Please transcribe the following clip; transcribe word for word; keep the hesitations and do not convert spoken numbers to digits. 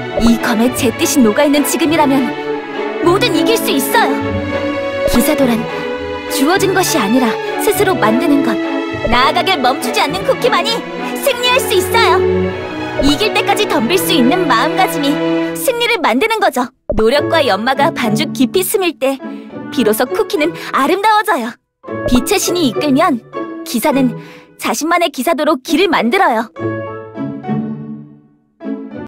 이 검에 제 뜻이 녹아있는 지금이라면 뭐든 이길 수 있어요. 기사도란 주어진 것이 아니라 스스로 만드는 것, 나아가길 멈추지 않는 쿠키만이 승리할 수 있어요. 이길 때까지 덤빌 수 있는 마음가짐이 승리를 만드는 거죠. 노력과 연마가 반죽 깊이 스밀 때 비로소 쿠키는 아름다워져요. 빛의 신이 이끌면 기사는 자신만의 기사도로 길을 만들어요.